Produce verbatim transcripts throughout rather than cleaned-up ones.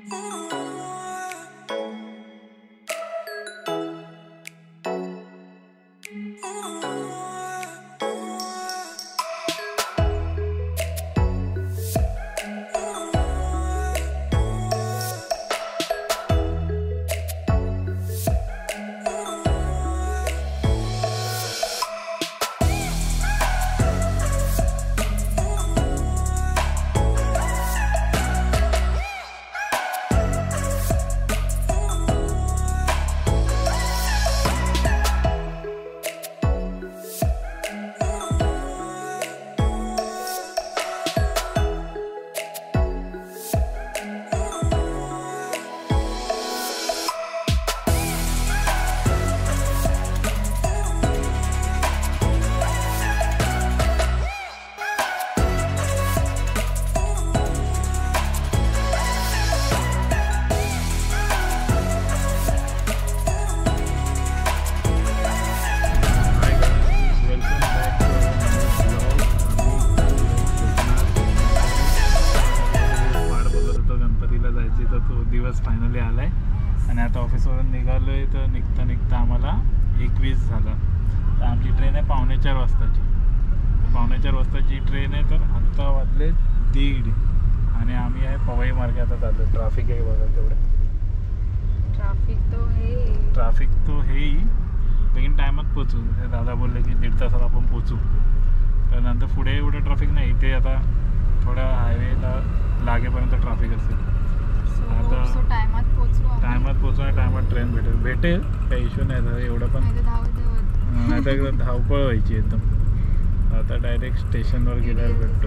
Finally आलाय आणि आता ऑफिसवरून निघालोय तर निघता निघता आम्हाला एकवीस झालं. तर आमची ट्रेन आहे पावणे चार वाजताची. पावणे चार वाजताची ट्रेन आहे तर आत्ता वाजले दीड आणि आम्ही आहे पवई मार्गे आता चाललो. ट्रॅफिक आहे बघा तेवढं. ट्रॅफिक तो है ट्रॅफिक तो है लेकिन टायमात पोचू. दादा बोलले की दीड तासात आपण पोचू. तर नंतर पुढे एवढं ट्रॅफिक नाही. इथे आता थोड्या हायवेला लागेपर्यंत ट्रॅफिक असेल. आता टायमात पोचू. टायमात पोचू आणि टायमात ट्रेन भेटेल भेटेल काही इश्यू नाही झाला एवढं. पण नाही तर एकदम धावपळ व्हायची एकदम. आता डायरेक्ट स्टेशनवर गेल्यावर भेटतो.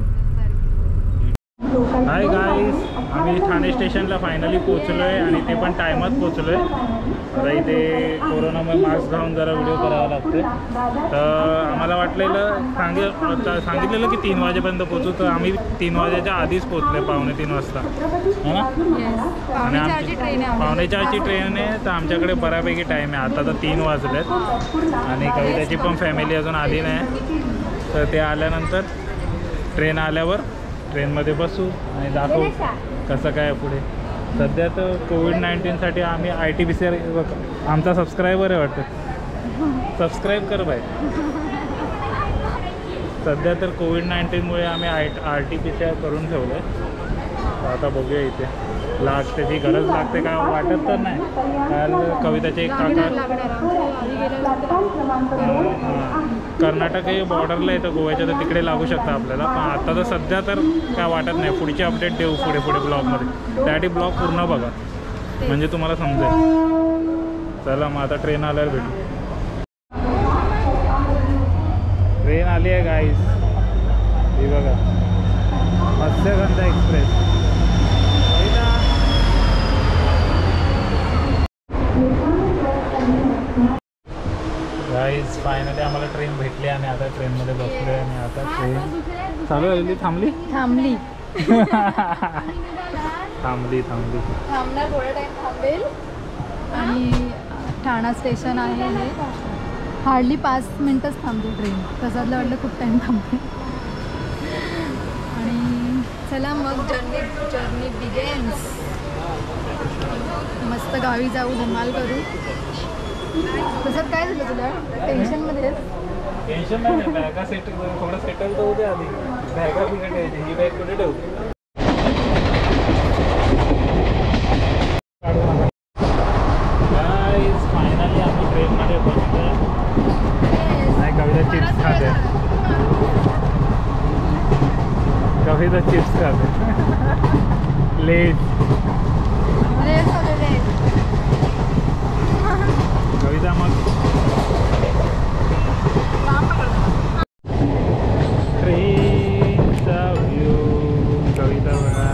हाय गाईज, आम्ही ठाणे स्टेशनला फायनली पोचलो आहे आणि ते पण टायमात पोचलो आहे. आता इथे कोरोनामुळे मास्क घालून जरा व्हिडिओ करावा लागतो. तर आम्हाला वाटलेलं सांगे सांगितलेलं की तीन वाजेपर्यंत पोचू. तर आम्ही तीन वाजेच्या आधीच पोचले पावणे तीन वाजता है ना. आणि आमची पावणे चारची ट्रेन आहे तर आमच्याकडे बऱ्यापैकी टाईम आहे. आता तर तीन वाजलेत आणि कविताची पण फॅमिली अजून आली नाही. तर ते आल्यानंतर ट्रेन आल्यावर ट्रेनमध्ये बसू आणि दाखवू कसं काय पुढे. सध्या तर कोविड नाईन्टीनसाठी आम्ही I T P C R आमचा सबस्क्रायबर आहे वाटतं. सबस्क्राईब कर बाय. सध्या तर कोविड नाईन्टीनमुळे आम्ही I R T P C R करून ठेवलं आहे. आता बघूया इथे लाग त्याची गरज लागते का वाटत तर नाही. काल कविताचे एक काका कर्नाटक हे बॉर्डरला येतं गोव्याच्या तर तिकडे लागू शकतं आपल्याला. पण आता तर सध्या तर काय वाटत नाही. पुढची अपडेट देऊ पुढे पुढे ब्लॉगमध्ये. त्यासाठी ब्लॉग पूर्ण बघा म्हणजे तुम्हाला समजेल. चला मग आता ट्रेन आल्यावर भेटू. ट्रेन आली आहे गाईस. ही बघा मत्स्यगंधा एक्सप्रेस. गाईज फायनली आम्हाला ट्रेन भेटली आणि आता ट्रेनमध्ये बसलो आहे. आणि आता ट्रेन चालू झाली. थांबली थांबली थांबली थांबली थांबणार थोडा टाइम थांबेल. आणि ठाणा स्टेशन आहे हे. हार्डली पाच मिनटंच थांबते ट्रेन. तसं वाटलं खूप टाईम थांबते. आणि चला मग जर्नी जर्नी बिगेन्स. मस्त गावी जाऊ धमाल करू. तसं काय झालं तुला टेन्शनमध्ये? टेन्शन नाही. बॅगा सेटल थोडं सेटल तर होते आधी. बॅगा बिघड ठेवायची. ही बॅग कुठे ठेवू? गाईज फायनली आम्ही ट्रेनमध्ये बसलो. नाही कविता चिप्स खाते. कविता चिप्स खाते. लेट कविता मग ट्रेनचा व्ह्यू. कविता बघा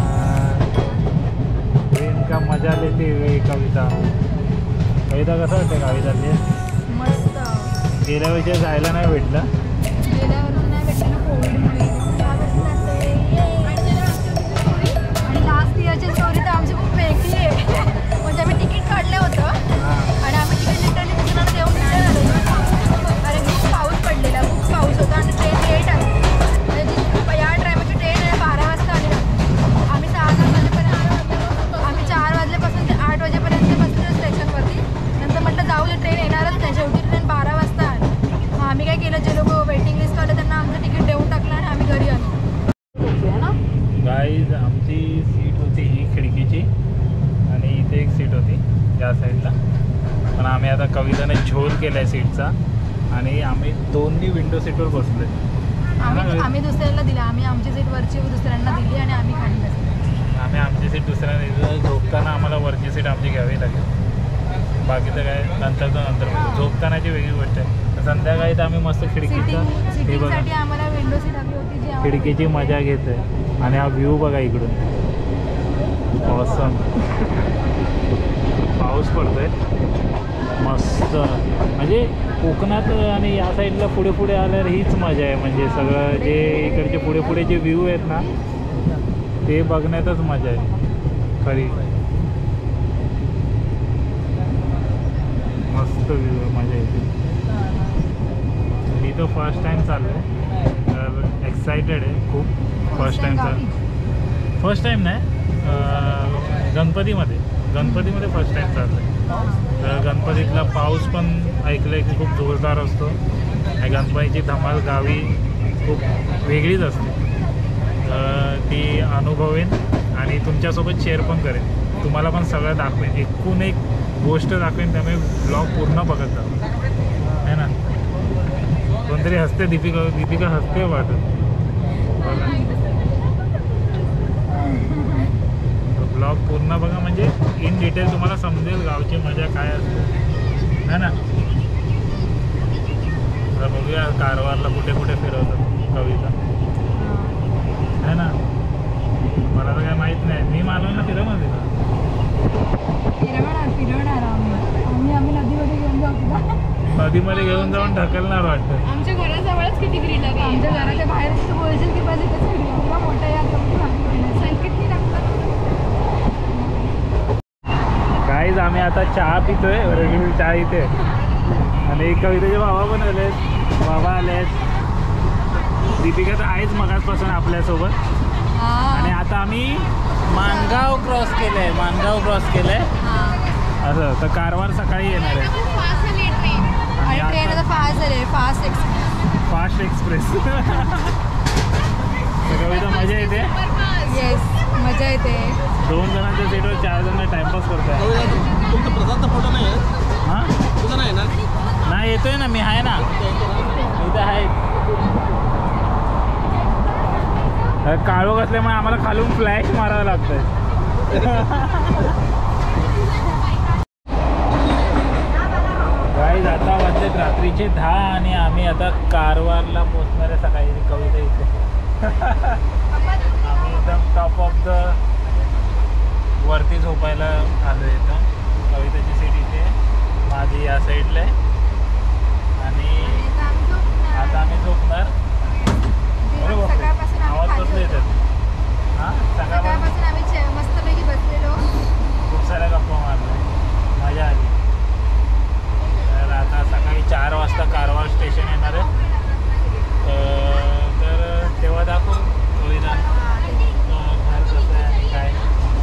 ट्रेन का मजा लेते हुए. कविता कविता कसं वाटतं कविताले? मस्त. गेल्या वर्षी जायला नाही भेटलं. गेल्या वर्षी नाही भेटलं ना कोविडमुळे. आणि लास्ट इयरची स्टोरी तर आमची खूप वेगळी आहे. म्हणजे आम्ही तिकीट काढलं होतं आणि आम्ही तिकीट लिटरली दुसऱ्याला देऊन नाही आलो. कारण खूप पाऊस पडलेला. खूप पाऊस होता आणि ट्रेन लेट आली. म्हणजे जी या टायमाची ट्रेन आहे बारा वाजता आली. आम्ही सहा वाजेपर्यंत आम्ही कविताने झोल केला आहे सीटचा आणि आम्ही दोन्ही विंडो सीटवर बसलो आहे. आम्ही आम्ही दुसऱ्यांना दिला, आम्ही आमची सीट वरची दुसऱ्यांना दिली आणि आम्ही खाली बसलो. आम्ही आमची सीट दुसऱ्यांना दिली. झोपताना आम्हाला वरची सीट आमची घ्यावी लागेल. बाकीचं काय नंतरचं नंतर बघू. झोपतानाची वेगळी गोष्ट आहे. संध्याकाळी तर आम्ही मस्त खिडकीचा हे बघा, आम्हाला विंडो सीट हवी होती जी खिडकीची मजा घेते आणि हा व्ह्यू बघा इकडून. ऑसम. पाऊस पडतोय मस्त. म्हणजे कोकणात आणि या साईडला पुढे पुढे आल्यावर हीच मजा आहे. म्हणजे सगळं जे इकडचे पुढे पुढे जे व्ह्यू आहेत ना ते बघण्यातच मजा आहे खरी. मस्त व्ह्यू आहे, मजा येते. मी तो फर्स्ट टाईम चाललो आहे तर एक्सायटेड आहे खूप. फर्स्ट टाईम चाल फर्स्ट टाईम नाही गणपतीमध्ये गणपतीमध्ये फर्स्ट टाईम चाललं आहे. तर गणपतीतला पाऊस पण ऐकलं आहे की खूप जोरदार असतो आणि गणपतीची धमाल गावी खूप वेगळीच असते. तर ती अनुभवेन आणि तुमच्यासोबत शेअर पण करेन. तुम्हाला पण सगळं दाखवेन, एकूण एक गोष्ट दाखवेन. त्यामुळे ब्लॉग पूर्ण बघत जा है ना. कोणतरी हसते, दीपिका दीपिका हसते वाटत. ब्लॉग पूर्ण बघा म्हणजे इन डिटेल तुम्हाला समजेल गावची मजा काय असते है ना. आता बघूया कारवारला कुठे कुठे फिरवतात कविता है ना. मला तर काय माहीत नाही. मी मालवणला फिरवणार तिला फिरवणार फिरवणार आम्ही आम्ही आम्ही नदीमध्ये घेऊन जाऊ. नदीमध्ये घेऊन जाऊन ढकलणार वाटतं. आमच्या घराजवळच किती ग्रीन आहे. आमच्या घराच्या बाहेर तू बोलशील की बस इथेच किंवा मोठा या संकेत नाही लागतात. काहीच आम्ही आता चहा पितोय. रेग्युलर चहा इथे आणि कवितेचे बाबा पण आलेत, बाबा आलेत. दीपिका तर आहेच मगाचपासून आपल्यासोबत. आणि आता आम्ही माणगाव क्रॉस केलंय. माणगाव क्रॉस केलंय असं. तर कारवार सकाळी येणार आहे आणि ट्रेन आता फास्ट झाली, fast express. Fast express. Kavita मजा येते. येस मजा येते. दोन जणांच्या सीटवर चार जण टाइमपास करताय. तुमचा प्रसादचा फोटो नाही आहे? हां तुझा नाही ना? नाही येतोय ना मी. आहे ना इथं आहे. काळोख असल्यामुळे आम्हाला खालून फ्लॅश मारावं लागतंय. गाईज आता वाजलेत रात्रीचे दहा आणि आम्ही आता कारवारला पोचणार आहे सकाळी. कविता इथे आम्ही एकदम टॉप ऑफ द वरती झोपायला आलो आहे. इथं कविताची सीट इथे, माझी या साईडला आहे आणि आता आम्ही झोपणार. बरोबर आवाज कसं येतात. हां सकाळपासून आम्ही मस्तपैकी बसलेलो, खूप साऱ्या गप्पा मारल्या, मजा आली. तर आता सकाळी चार वाजता कारवार स्टेशन येणार आहे. तर तेव्हा दाखवू कविता घर कसं आहे आणि काय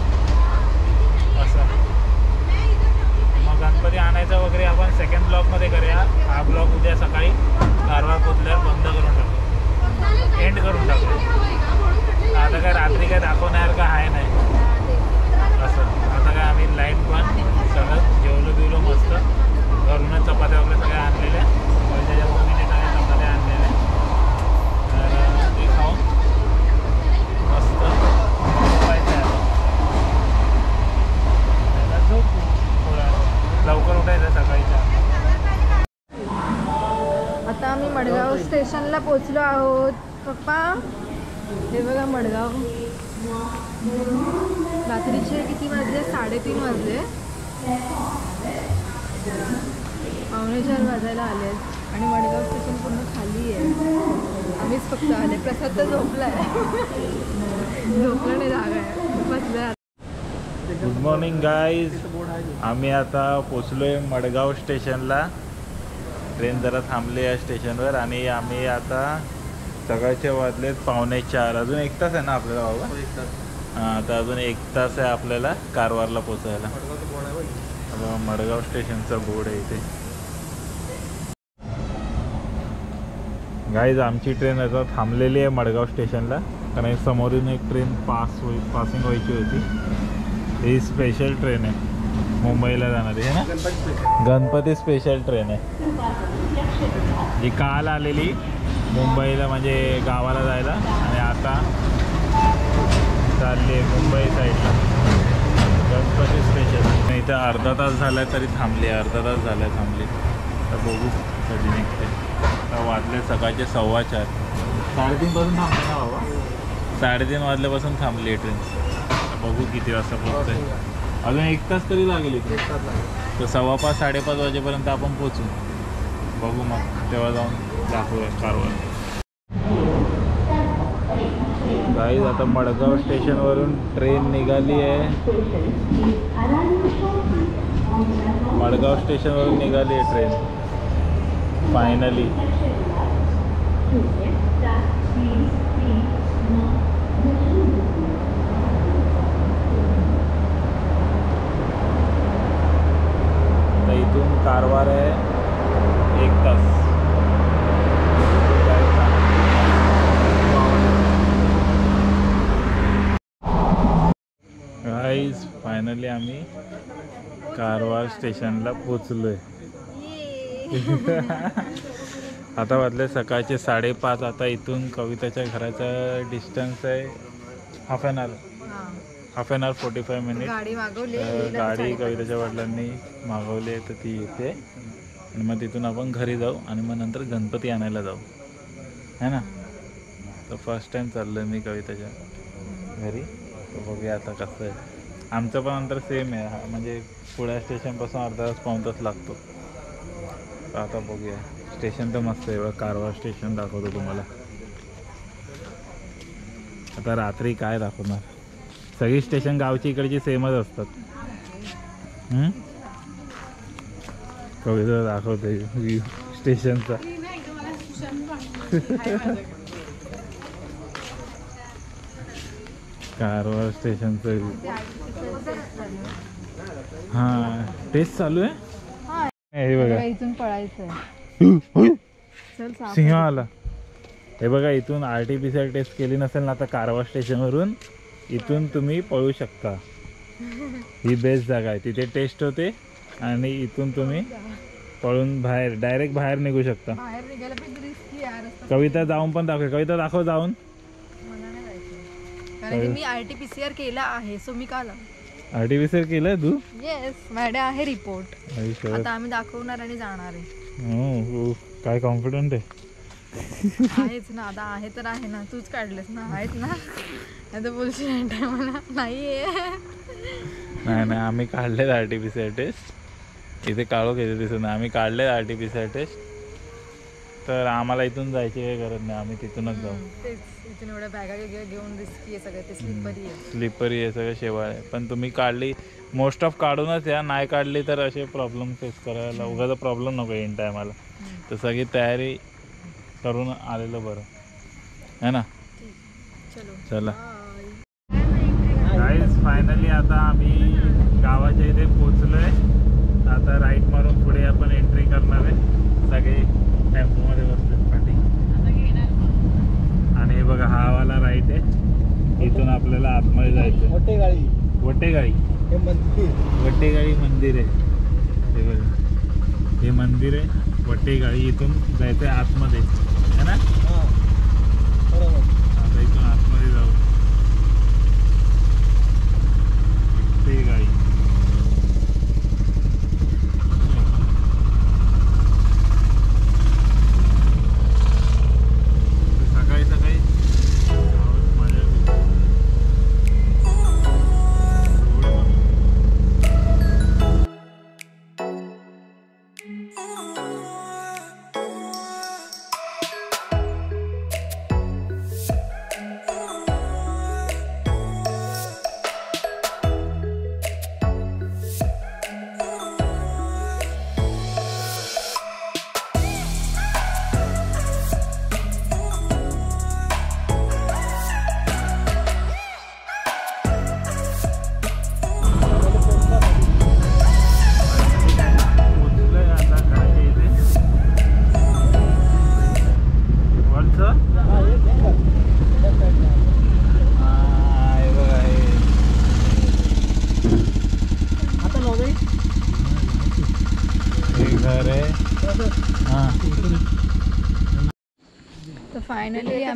असं. मग गणपती आणायचा वगैरे आपण सेकंड ब्लॉकमध्ये करूया. हा ब्लॉक उद्या सकाळी कारवार पोचल्यावर बंद करून टाकू, एंड करून टाकू. आता काय रात्री काय दाखवण्यासारखं आहे नाही असं. आता काय आम्ही लाईट पण सगळं जेवलो बिवलो मस्त. घरूनच चपात्या वगैरे सगळ्या आणलेल्या, त्याच्या मम्मीने सगळ्या चपात्या आणलेल्या. तर ते खाऊन मस्त झोपायचं आहे. झोपू थोडा लवकर उठायचं सकाळीच्या. आता आम्ही मडगाव स्टेशनला पोचलो आहोत. पप्पा हे बघा मडगाव. रात्रीचे किती वाजले? साडेतीन वाजले. पावणे चार वाजायला आले आणि मडगाव स्टेशन पूर्ण खाली आहे. आम्हीच फक्त आले. प्रसाद तर झोपला आहे. झोपलं नाही, जागा आहे, बसलं. Good morning guys. आम्ही आता पोचलो आहे मडगाव स्टेशनला. ट्रेन जरा थांबली आहे स्टेशनवर आणि आम्ही आता सकाळचे वाजलेत पावणे चार. अजून एक तास आहे ना आपल्याला बाबा? हां तर अजून एक तास आहे आपल्याला कारवारला पोचायला. मडगाव स्टेशनचा बोर्ड आहे इथे. गाईज आमची ट्रेन आता थांबलेली आहे मडगाव स्टेशनला, कारण समोरून एक ट्रेन पास होई पासिंग व्हायची होती. ही स्पेशल ट्रेन आहे. मुंबईला जाणारी आहे ना, Ganpati special. Ganpati special train आहे जी काल आलेली मुंबईला म्हणजे गावाला जायला आणि आता चालली आहे मुंबई साईडला गणपती स्पेशल. इथं अर्धा तास झाला तरी थांबली, अर्धा तास झाला थांबली. तर बघू कधी निघते. आता वाजले सकाळचे सव्वा चार, साडेतीनपासून थांबते ना बाबा, साडेतीन वाजल्यापासून थांबली आहे ट्रेन. बघू किती वाजता पोहोचते. अजून एक तास तरी लागेल इथे, तर सव्वा पाच साडेपाच वाजेपर्यंत आपण पोचू. बघू मग तेव्हा जाऊन दाखवूया कारवार. गाईज आता मडगाव स्टेशनवरून ट्रेन निघाली आहे. मडगाव स्टेशनवरून निघाली आहे ट्रेन फायनली. तर इथून कारवार आहे एक तास. गाईज फायनली आम्ही कारवार स्टेशनला पोचलोय. आता वाजले सकाळचे साडेपाच. आता इथून कविताच्या घराचा डिस्टन्स आहे half an hour half an hour forty five minute. गाडी मागवली, गाडी कविताच्या वडिलांनी मागवली आहे तर ती येते आणि मग तिथून आपण घरी जाऊ आणि मग नंतर गणपती आणायला जाऊ है ना. तर फर्स्ट टाईम चाललो आहे मी कविताच्या घरी. तर बघूया आता कसं आहे. आमचं पण अंतर सेम आहे, म्हणजे पुढ्या स्टेशनपासून अर्धा तास पाऊण तास लागतो. तर आता बघूया. स्टेशन तर मस्त आहे, कारवार स्टेशन दाखवतो तुम्हाला. आता रात्री काय दाखवणार, सगळी स्टेशन गावची इकडची सेमच असतात. कविता दाखवते व्ह्यू स्टेशनचा. कारवार स्टेशनचं व्ह्यू. हां टेस्ट चालू आहे. हे बघा इथून पळायचं. सिंह आला. हे बघा इथून R T P C R test केली नसेल ना आता कारवार स्टेशनवरून इथून तुम्ही पळू शकता. ही बेस्ट जागा आहे, तिथे टेस्ट होते आणि इथून तुम्ही पळून बाहेर डायरेक्ट बाहेर निघू शकता. बाहेर निघायला पण रिस्की आहे. कविता जाऊन पण दाखव. कविता दाखव जाऊन. मला नाही जायचं कारण की मी R T P C R केला आहे, सो मी का R T P C R केलंय तू? येस माझ्या आहे रिपोर्ट. आता आम्ही दाखवणार आणि जाणार आहे. हो काय कॉन्फिडंट आहे. आहेच ना, आता आहे तर आहे ना, तूच काढलेस ना, आहेत ना. आता बोलशील मला नाही आहे. नाही नाही आम्ही काढलेत R T P C R test. इथे काढू घेते दिसत नाही. आम्ही काढलेत R T P C R test. तर आम्हाला इथून जायची काही गरज नाही, आम्ही तिथूनच जाऊ. तेच इथून एवढ्या बॅगा घेऊन रिस्की आहे सगळं. ते स्लिपरी आहे. स्लिपरी आहे सगळं शेवाळ आहे. पण तुम्ही काढली मोस्ट ऑफ काढूनच या, नाही काढली तर असे प्रॉब्लेम फेस करायला उगाचा प्रॉब्लेम नको इन टायमाला. तर सगळी तयारी करून आलेलं बरं है ना. चला गाईज फायनली आता आम्ही गावाच्या इथे पोचलोय. आता राईट मारून पुढे आपण एंट्री करणार आहे. सगळे टेम्पोमध्ये बसलेत पाठी. आणि हे बघा हा वाला राईट आहे. इथून आपल्याला आतमध्ये जायचं. वटेगाळी वटेगाळी हे मंदिर वटेगाळी मंदिर आहे. हे बघा हे मंदिर आहे वटेगाळी. इथून जायचं आहे आतमध्ये है ना. हां बरोबर. आता इथून आतमध्ये जाऊ. वटेगाळी सकाळी सकाळी मजा येते.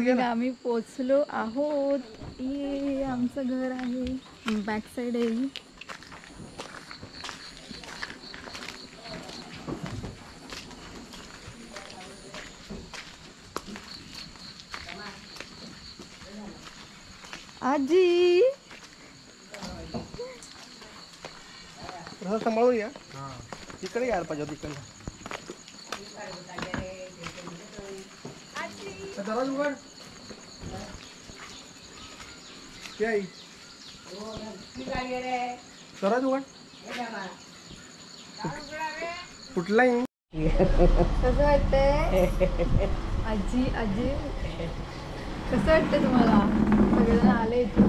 आम्ही आम्ही पोचलो आहोत. ये आमचं घर आहे, बॅक साईड आहे. आजी रस्ता सांभाळून या. तिकडे यायला पाहिजे होतं, तिकडे दरवाज उघड. ते आई दरवाज उघड. कुठलाही कसं वाटतंय आजी? आजी कसं वाटतंय तुम्हाला? सगळेजण आले इथे.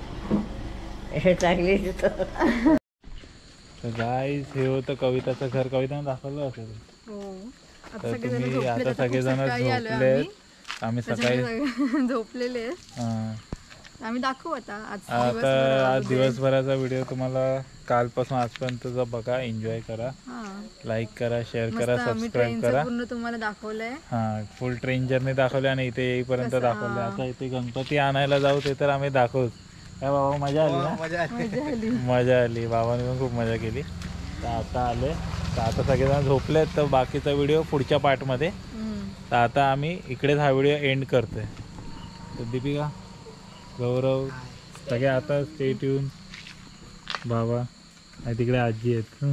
तर गाईज हे होतं कविताचं घर. कविताने दाखवलं असेल. हो. आता तर सगळेजण तुम्ही झोपलेत. आता आता खूप सगळेजण सकाळी आलोय झोपलेत. आम्ही. आम्ही सकाळी त्याच्यामुळे सगळे झोपलेले आहेत. हां. आम्ही दाखवू आता आज आता दिवसभर आज उद्या. दिवसभराचा व्हिडिओ तुम्हाला कालपासून आजपर्यंतचा बघा. एन्जॉय करा, हां. लाईक करा, शेअर मस्त करा, आम्ही सबस्क्राईब ट्रेनचं करा. पूर्ण तुम्हाला दाखवलंय. हां, फुल ट्रेन जर्नी दाखवली आणि इथे येईपर्यंत कसं, दाखवले. हां. आता इथे गणपती आणायला जाऊ ते तर आम्ही दाखवूच. काय बाबा मजा आली ना? मजा आली. मजा आली. मजा आली. बाबाने पण खूप मजा केली. तर आता आले. तर आता सगळेजण झोपलेत. तर बाकीचा व्हिडिओ पुढच्या पार्टमध्ये. हम्म. तर आता आम्ही इकडेच हा व्हिडिओ एंड करतोय. तर दीपिका, गौरव सगळे आता स्टे ट्यून. बाबा आणि तिकडे आजी आहेत.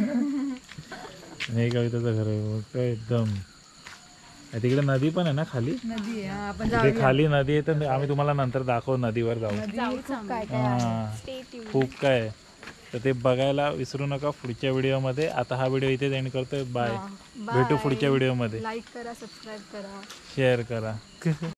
हे कविताचं घर आहे मोठं एकदम. आणि तिकडे नदी पण आहे ना खाली? नदी आहे. हां, आपण तिथे जाऊया. खाली नदी आहे. तर आम्ही तुम्हाला नंतर दाखवू नदीवर जाऊ. नदी खूप काय काय हां. आहे. खूप काय आहे. तर ते बघायला विसरू नका पुढच्या व्हिडिओमध्ये. आता हा व्हिडिओ इथेच एंड करतोय. बाय. हां. भेटू Bye. पुढच्या व्हिडिओमध्ये. लाईक करा, सबस्क्राईब करा. शेअर करा.